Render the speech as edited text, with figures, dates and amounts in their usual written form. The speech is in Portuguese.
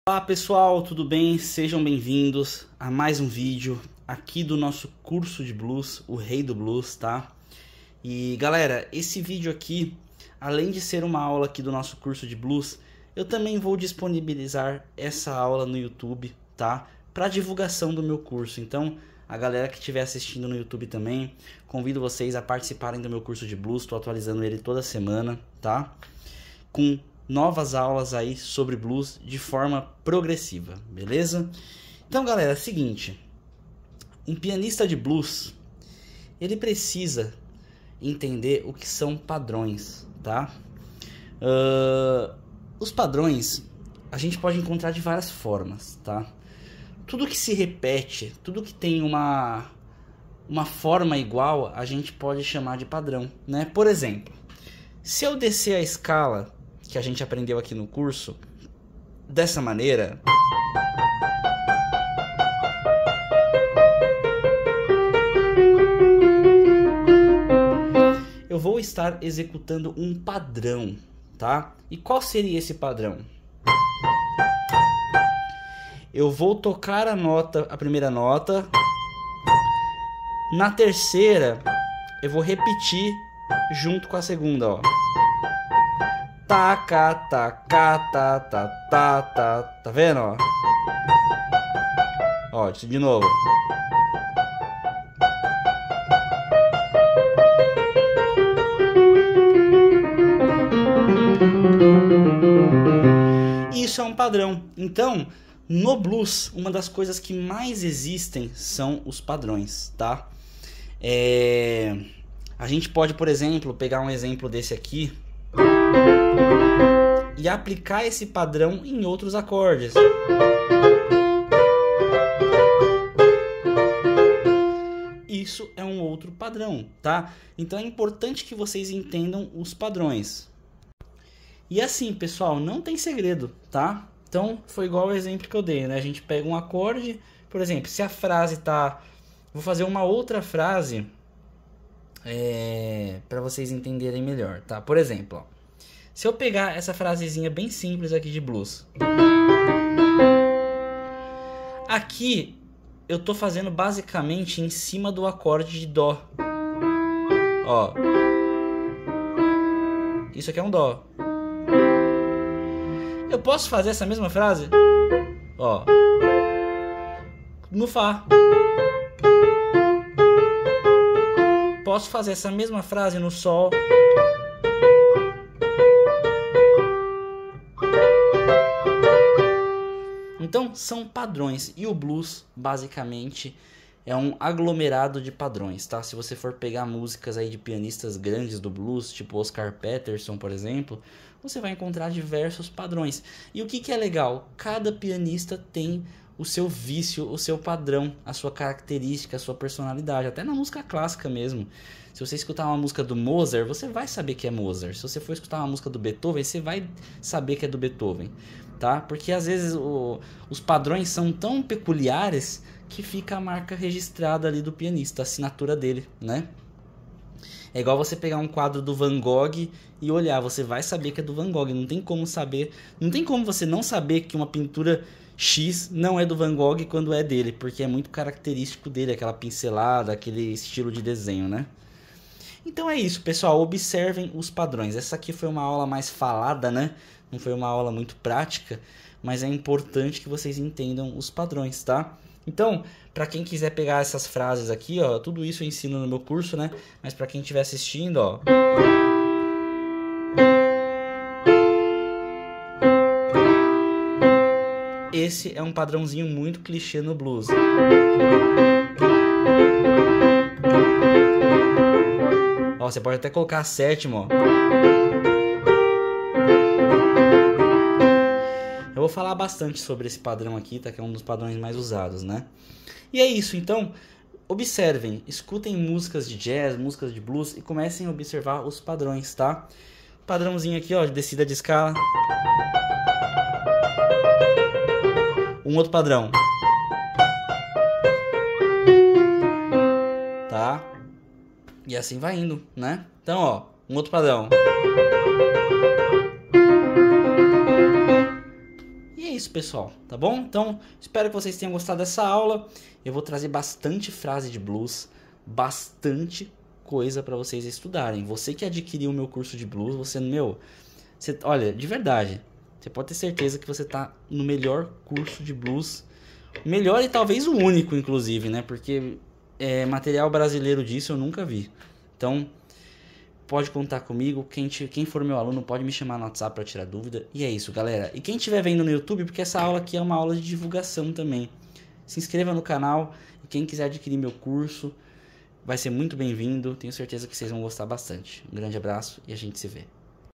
Olá pessoal, tudo bem? Sejam bem-vindos a mais um vídeo aqui do nosso curso de blues, o Rei do Blues, tá? E galera, esse vídeo aqui, além de ser uma aula aqui do nosso curso de blues, eu também vou disponibilizar essa aula no YouTube, tá? Para divulgação do meu curso. Então, a galera que estiver assistindo no YouTube também, convido vocês a participarem do meu curso de blues, estou atualizando ele toda semana, tá? Com novas aulas aí sobre blues de forma progressiva, beleza? Então galera, é o seguinte, um pianista de blues, ele precisa entender o que são padrões, tá? Os padrões a gente pode encontrar de várias formas, tá? Tudo que se repete, tudo que tem uma forma igual, a gente pode chamar de padrão, né? Por exemplo, se eu descer a escala que a gente aprendeu aqui no curso, dessa maneira, eu vou estar executando um padrão, tá? E qual seria esse padrão? Eu vou tocar a primeira nota, na terceira eu vou repetir junto com a segunda, ó. Taca, taca, ta, ta, ta, ta. Tá vendo, ó? Ó, isso de novo. Isso é um padrão. Então, no blues, uma das coisas que mais existem são os padrões, tá? A gente pode, por exemplo, pegar um exemplo desse aqui e aplicar esse padrão em outros acordes. Isso é um outro padrão, tá? Então é importante que vocês entendam os padrões. E assim, pessoal, não tem segredo, tá? Então foi igual o exemplo que eu dei, né? A gente pega um acorde, por exemplo, se a frase tá... Vou fazer uma outra frase para vocês entenderem melhor, tá? Por exemplo, ó. Se eu pegar essa frasezinha bem simples aqui de blues, aqui eu tô fazendo basicamente em cima do acorde de dó. Ó, isso aqui é um dó. Eu posso fazer essa mesma frase, ó, no fá. Posso fazer essa mesma frase no sol. Então são padrões, e o blues basicamente é um aglomerado de padrões, tá? Se você for pegar músicas aí de pianistas grandes do blues, tipo Oscar Peterson, por exemplo, você vai encontrar diversos padrões. E o que é legal? Cada pianista tem o seu vício, o seu padrão, a sua característica, a sua personalidade, até na música clássica mesmo. Se você escutar uma música do Mozart, você vai saber que é Mozart. Se você for escutar uma música do Beethoven, você vai saber que é do Beethoven, tá? Porque às vezes os padrões são tão peculiares que fica a marca registrada ali do pianista, a assinatura dele, né? É igual você pegar um quadro do Van Gogh e olhar, você vai saber que é do Van Gogh. Não tem como saber, não tem como você não saber que uma pintura X não é do Van Gogh quando é dele, porque é muito característico dele, aquela pincelada, aquele estilo de desenho, né? Então é isso, pessoal, observem os padrões. Essa aqui foi uma aula mais falada, né? Não foi uma aula muito prática, mas é importante que vocês entendam os padrões, tá? Então, para quem quiser pegar essas frases aqui, ó, tudo isso eu ensino no meu curso, né? Mas para quem estiver assistindo, ó, esse é um padrãozinho muito clichê no blues. Ó, você pode até colocar a sétima, ó. Eu vou falar bastante sobre esse padrão aqui, tá? Que é um dos padrões mais usados, né? E é isso, então, observem, escutem músicas de jazz, músicas de blues e comecem a observar os padrões, tá? Padrãozinho aqui, ó, de descida de escala. Um outro padrão. Tá? E assim vai indo, né? Então, ó, um outro padrão. isso, pessoal, tá bom? Então, espero que vocês tenham gostado dessa aula. Eu vou trazer bastante frase de blues, bastante coisa para vocês estudarem. Você que adquiriu o meu curso de blues, olha, de verdade, você pode ter certeza que você tá no melhor curso de blues, melhor e talvez o único, inclusive, né? Porque material brasileiro disso eu nunca vi. Então, pode contar comigo. Quem for meu aluno pode me chamar no WhatsApp para tirar dúvida. E é isso, galera. E quem estiver vendo no YouTube, porque essa aula aqui é uma aula de divulgação também, se inscreva no canal. E quem quiser adquirir meu curso vai ser muito bem-vindo. Tenho certeza que vocês vão gostar bastante. Um grande abraço e a gente se vê.